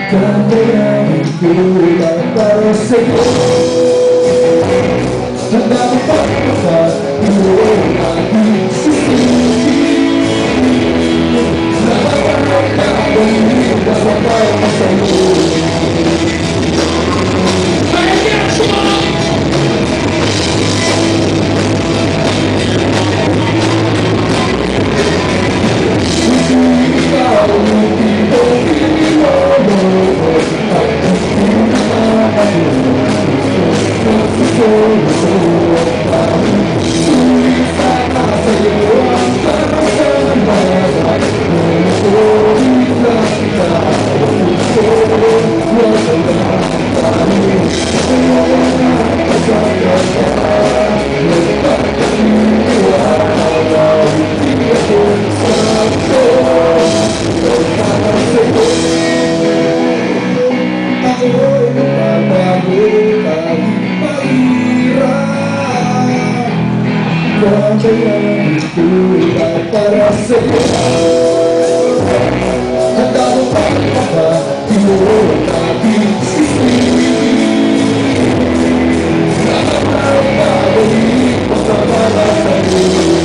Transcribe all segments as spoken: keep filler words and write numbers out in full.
Kaya ikulang para sa'yo. Handa mo pa ba? Iyong aking sisipin. Nakakarap na akong hindi nakapal pa sa'yo. Kaya ikulang para sa'yo. Handa mo pa ba? Iyong aking sisipin. Nakakarap na akong hindi makapala sa'yo.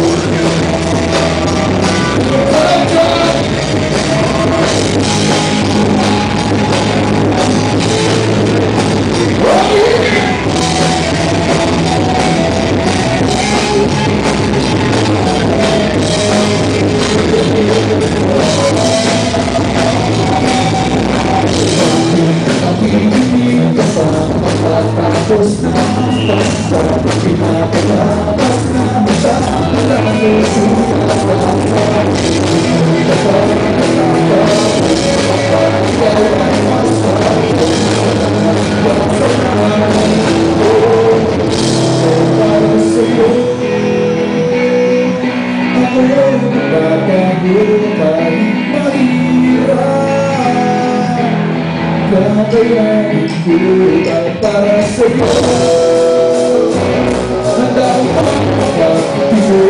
Tapos na basta pinapalabas na mata. Lalo sulat-lapat hindi ka pa nakatapat. Ikaw ay masarap. Para sa'yo ako nagpapagod kahit mahirap. Kaya ikulang para sa'yo. Handa mo pa ba?